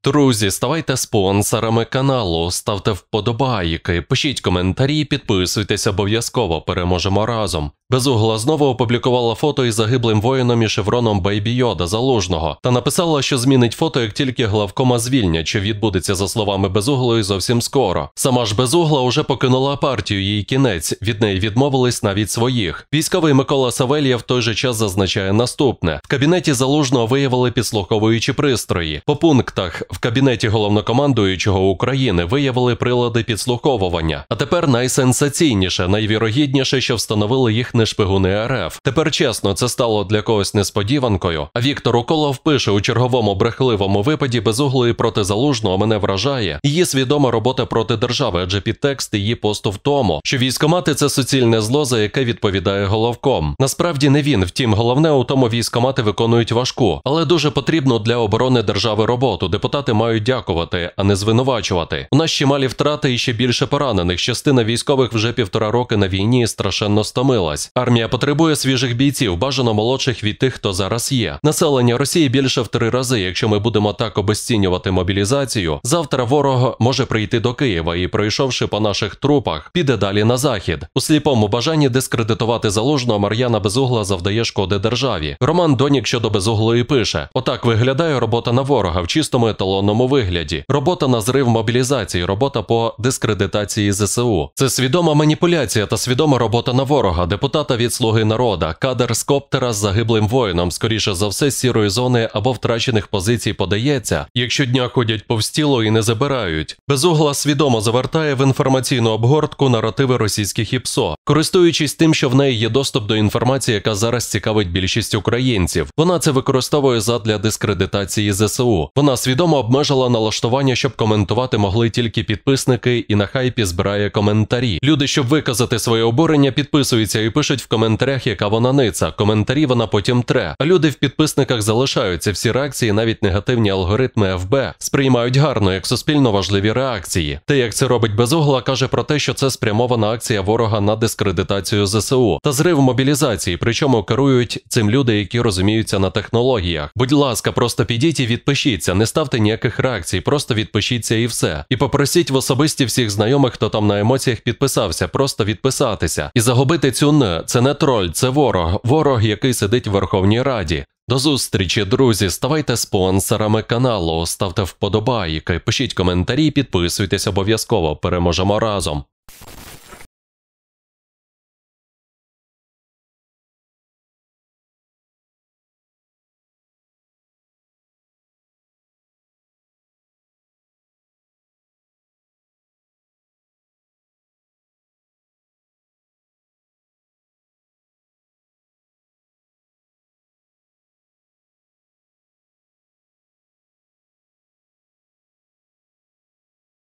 Друзі, ставайте спонсорами каналу, ставте вподобайки, пишіть коментарі, підписуйтесь обов'язково, переможемо разом. Безугла знову опублікувала фото із загиблим воїном і шевроном Бейбі Йода Залужного та написала, що змінить фото, як тільки главкома звільнять, що відбудеться, за словами Безуглої, зовсім скоро. Сама ж Безугла уже покинула партію, її кінець, від неї відмовились навіть своїх. Військовий Микола Савельєв в той же час зазначає наступне. В кабінеті Залужного виявили підслуховуючі пристрої. По пунктах в кабінеті головнокомандуючого України виявили прилади підслуховування. А тепер найсенсаційніше, найвірогідніше, що встановили їх не шпигуни РФ. Тепер чесно, це стало для когось несподіванкою. А Віктор Уколов пише: у черговому брехливому випаді Безуглої проти Залужного мене вражає її свідома робота проти держави, адже підтекст її посту в тому, що військкомати – це суцільне зло, за яке відповідає головком. Насправді не він, втім, головне у тому, військкомати виконують важку, але дуже потрібну для оборони держави роботу. Депутати мають дякувати, а не звинувачувати. У нас чималі втрати і ще більше поранених. Частина військових вже 1,5 роки на війні і страшенно стомилась. Армія потребує свіжих бійців, бажано молодших від тих, хто зараз є. Населення Росії більше в 3 рази. Якщо ми будемо так обезцінювати мобілізацію, завтра ворог може прийти до Києва і, пройшовши по наших трупах, піде далі на захід. У сліпому бажанні дискредитувати Залужного Мар'яна Безугла завдає шкоди державі. Роман Донік щодо Безуглої пише: отак виглядає робота на ворога в чистому еталонному вигляді. Робота на зрив мобілізації, робота по дискредитації ЗСУ. Це свідома маніпуляція та свідома робота на ворога, депутата від «Слуги народа», кадр з коптера з загиблим воїном, скоріше за все з сірої зони або втрачених позицій подається, якщо дня ходять повз тіло і не забирають. Безугла свідомо завертає в інформаційну обгортку наративи російських ІПСО, користуючись тим, що в неї є доступ до інформації, яка зараз цікавить більшість українців. Вона це використовує задля дискредитації ЗСУ. Вона свідомо обмежила налаштування, щоб коментувати могли тільки підписники, і на хайпі збирає коментарі. Люди, щоб виказати своє обурення, підписуються і пишуть в коментарях, яка вона ниця. Коментарі вона потім тре. А люди в підписниках залишаються. Всі реакції, навіть негативні алгоритми ФБ, сприймають гарно, як суспільно важливі реакції. Те, як це робить Безугла, каже про те, що це спрямована акція ворога на дискредитацію ЗСУ та зрив мобілізації, причому керують цим люди, які розуміються на технологіях. Будь ласка, просто підіть і відпишіться, не ставте ніяких реакцій, просто відпишіться і все. І попросіть в особисті всіх знайомих, хто там на емоціях підписався, просто відписатися. І загубити цю «н» – це не троль, це ворог. Ворог, який сидить в Верховній Раді. До зустрічі, друзі, ставайте спонсорами каналу, ставте вподобайки, пишіть коментарі, підписуйтесь обов'язково, переможемо разом.